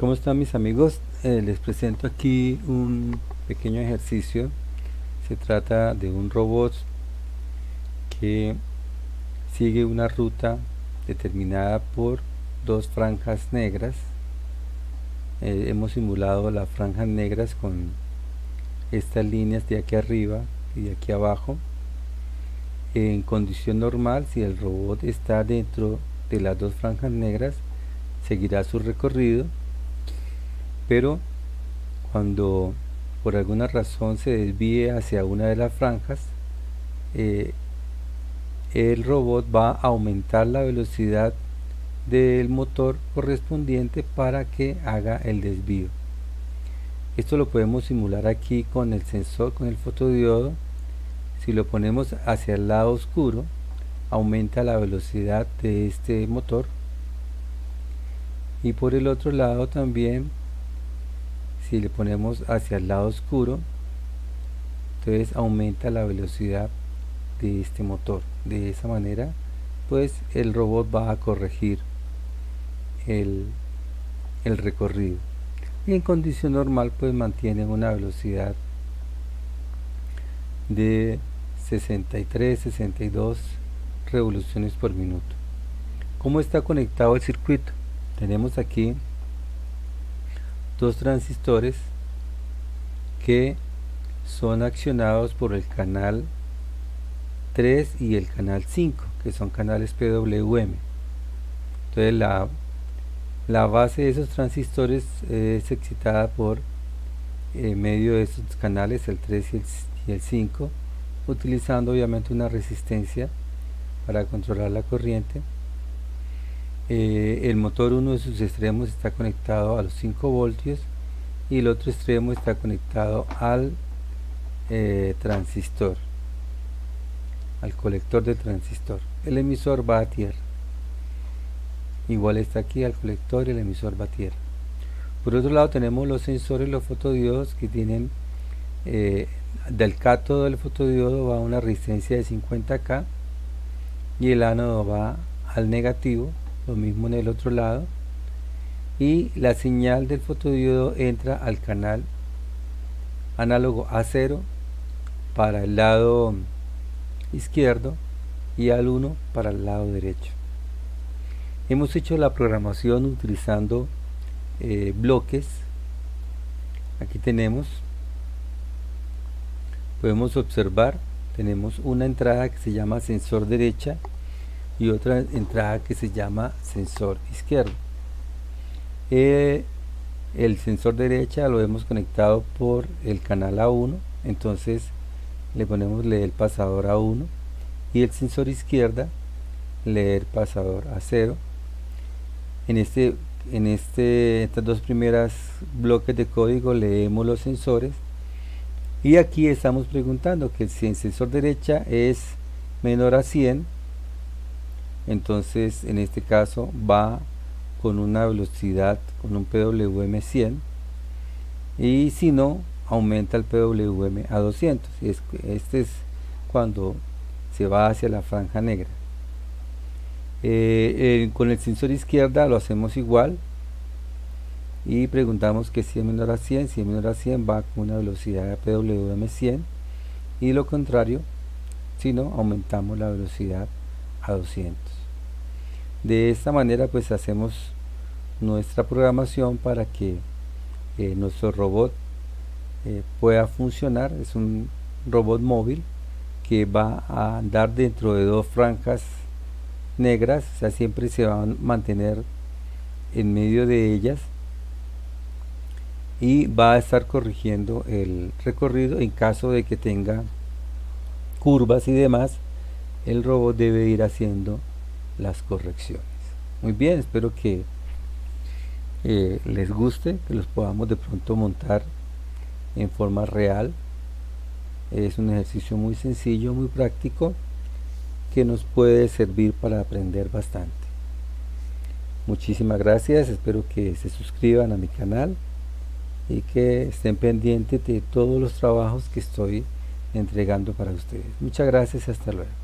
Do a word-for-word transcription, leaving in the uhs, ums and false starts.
¿Cómo están mis amigos? Eh, les presento aquí un pequeño ejercicio. Se trata de un robot que sigue una ruta determinada por dos franjas negras. Eh, hemos simulado las franjas negras con estas líneas de aquí arriba y de aquí abajo. En condición normal, si el robot está dentro de las dos franjas negras, seguirá su recorrido, pero cuando por alguna razón se desvíe hacia una de las franjas, eh, el robot va a aumentar la velocidad del motor correspondiente para que haga el desvío. Esto lo podemos simular aquí con el sensor, con el fotodiodo. Si lo ponemos hacia el lado oscuro, aumenta la velocidad de este motor, y por el otro lado también, si le ponemos hacia el lado oscuro, entonces aumenta la velocidad de este motor. De esa manera pues el robot va a corregir el, el recorrido, y en condición normal pues mantiene una velocidad de sesenta y tres a sesenta y dos revoluciones por minuto. ¿Cómo está conectado el circuito? Tenemos aquí dos transistores que son accionados por el canal tres y el canal cinco, que son canales P W M. Entonces la, la base de esos transistores es excitada por eh, medio de esos canales, el tres y el, y el cinco, utilizando obviamente una resistencia para controlar la corriente. Eh, el motor, uno de sus extremos está conectado a los cinco voltios y el otro extremo está conectado al eh, transistor, al colector de transistor. El emisor va a tierra, igual está aquí al colector y el emisor va a tierra. Por otro lado tenemos los sensores, los fotodiodos, que tienen eh, del cátodo del fotodiodo va a una resistencia de cincuenta K y el ánodo va al negativo, lo mismo en el otro lado, y la señal del fotodiodo entra al canal análogo A cero para el lado izquierdo y al uno para el lado derecho. Hemos hecho la programación utilizando eh, bloques. Aquí tenemos, podemos observar, tenemos una entrada que se llama sensor derecha y otra entrada que se llama sensor izquierdo. Eh, el sensor derecha lo hemos conectado por el canal A uno, entonces le ponemos leer pasador A uno, y el sensor izquierda leer pasador A cero. En este en este estas dos primeras bloques de código leemos los sensores, y aquí estamos preguntando que si el sensor derecha es menor a cien, entonces en este caso va con una velocidad, con un P W M cien, y si no, aumenta el P W M a doscientos. Y es, este es cuando se va hacia la franja negra. Eh, eh, con el sensor izquierda lo hacemos igual y preguntamos que si es menor a cien, si es menor a cien va con una velocidad de P W M cien, y lo contrario, si no, aumentamos la velocidad a doscientos. De esta manera pues hacemos nuestra programación para que eh, nuestro robot eh, pueda funcionar. Es un robot móvil que va a andar dentro de dos franjas negras, o sea, siempre se va a mantener en medio de ellas, y va a estar corrigiendo el recorrido. En caso de que tenga curvas y demás, el robot debe ir haciendo las correcciones. Muy bien, espero que eh, les guste, que los podamos de pronto montar en forma real. Es un ejercicio muy sencillo, muy práctico, que nos puede servir para aprender bastante. Muchísimas gracias, espero que se suscriban a mi canal y que estén pendientes de todos los trabajos que estoy entregando para ustedes. Muchas gracias y hasta luego.